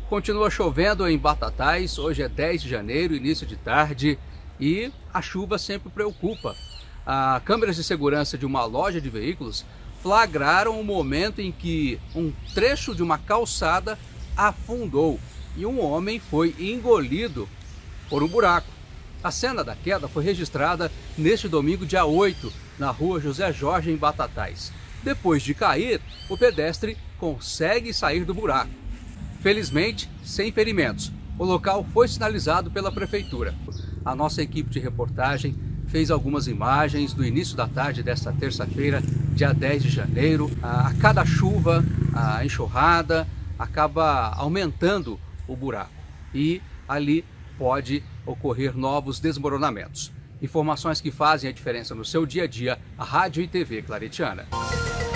Continua chovendo em Batatais, hoje é 10 de janeiro, início de tarde, e a chuva sempre preocupa. As câmeras de segurança de uma loja de veículos flagraram o momento em que um trecho de uma calçada afundou e um homem foi engolido por um buraco. A cena da queda foi registrada neste domingo, dia 8, na rua José Jorge, em Batatais. Depois de cair, o pedestre consegue sair do buraco. Felizmente, sem ferimentos. O local foi sinalizado pela prefeitura. A nossa equipe de reportagem fez algumas imagens do início da tarde desta terça-feira, dia 10 de janeiro. A cada chuva, a enxurrada acaba aumentando o buraco e ali pode ocorrer novos desmoronamentos. Informações que fazem a diferença no seu dia a dia, a Rádio e TV Claretiana.